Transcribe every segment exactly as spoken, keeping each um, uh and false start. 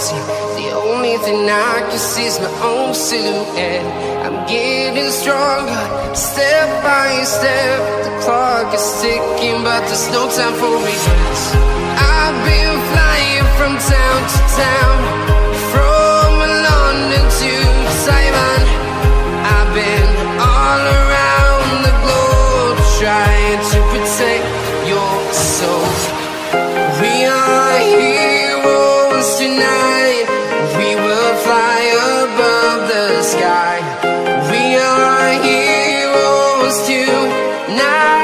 see. The only thing I can see is my own silhouette. I'm getting stronger, step by step. The clock is ticking, but there's no time for regrets. I've been flying from town to town, from London to Taiwan. I've been all around the globe, trying to protect your soul. We are heroes tonight. We will fly above the sky. We are heroes tonight.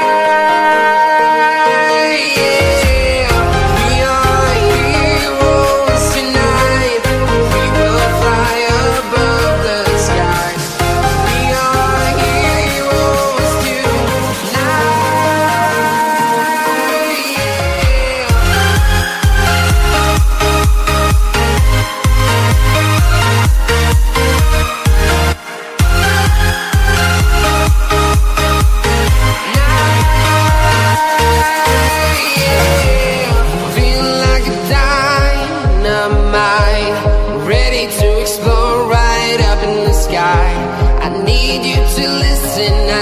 Ready to explore right up in the sky. I need you to listen